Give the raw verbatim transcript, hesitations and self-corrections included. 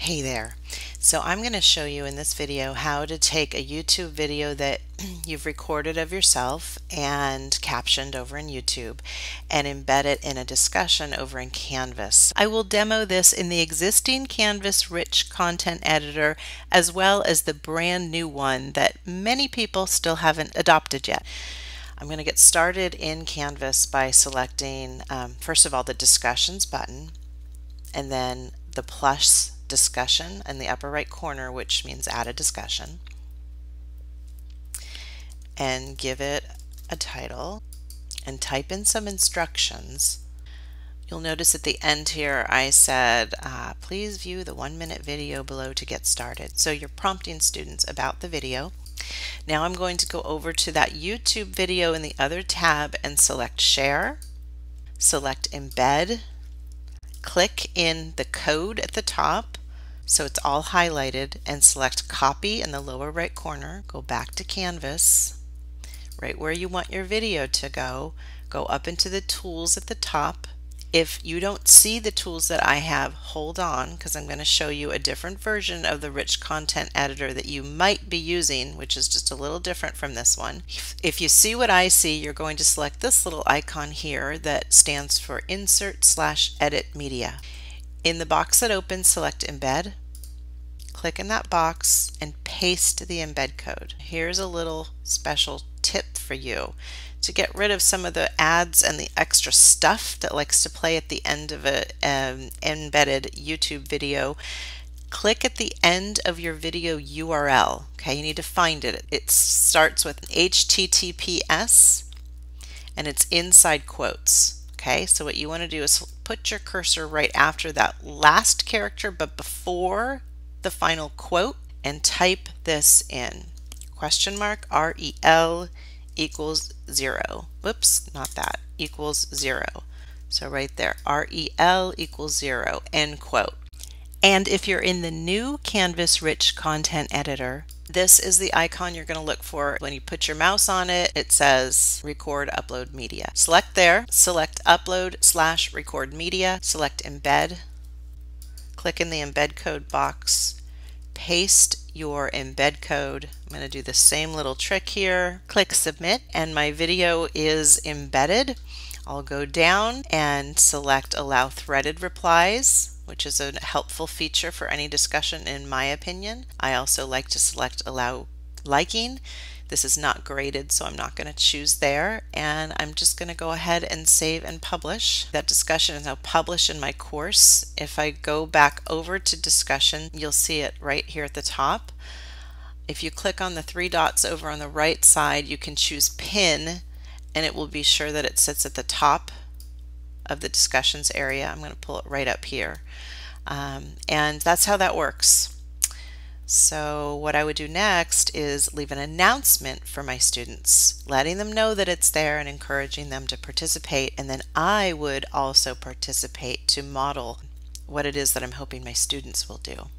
Hey there. So I'm going to show you in this video how to take a YouTube video that you've recorded of yourself and captioned over in YouTube and embed it in a discussion over in Canvas. I will demo this in the existing Canvas rich content editor as well as the brand new one that many people still haven't adopted yet. I'm going to get started in Canvas by selecting um, first of all the discussions button and then the plus discussion in the upper right corner, which means add a discussion, and give it a title and type in some instructions. You'll notice at the end here I said uh, please view the one minute video below to get started. So you're prompting students about the video. Now I'm going to go over to that YouTube video in the other tab and select share, select embed, click in the code at the top so it's all highlighted, and select copy in the lower right corner. Go back to Canvas, right where you want your video to go. Go up into the tools at the top. If you don't see the tools that I have, hold on, because I'm going to show you a different version of the rich content editor that you might be using, which is just a little different from this one. If you see what I see, you're going to select this little icon here that stands for insert slash edit media. In the box that opens, select embed, click in that box and paste the embed code. Here's a little special tip for you. To get rid of some of the ads and the extra stuff that likes to play at the end of a um, embedded YouTube video, click at the end of your video U R L. Okay, you need to find it. It starts with H T T P S and it's inside quotes. Okay, so what you want to do is put your cursor right after that last character but before the final quote and type this in. Question mark R E L equals zero. Whoops, not that. Equals zero. So right there, R E L equals zero, end quote. And if you're in the new Canvas Rich Content Editor, this is the icon you're going to look for. When you put your mouse on it, it says record upload media. Select there, select upload slash record media, select embed, click in the embed code box, paste your embed code. I'm going to do the same little trick here. Click submit and my video is embedded. I'll go down and select allow threaded replies, which is a helpful feature for any discussion in my opinion. I also like to select allow liking. This is not graded, so I'm not going to choose there, and I'm just going to go ahead and save and publish. That discussion is now published in my course. If I go back over to discussion, you'll see it right here at the top. If you click on the three dots over on the right side, you can choose pin, and it will be sure that it sits at the top of the discussions area. I'm going to pull it right up here. Um, and that's how that works. So what I would do next is leave an announcement for my students, letting them know that it's there and encouraging them to participate, and then I would also participate to model what it is that I'm hoping my students will do.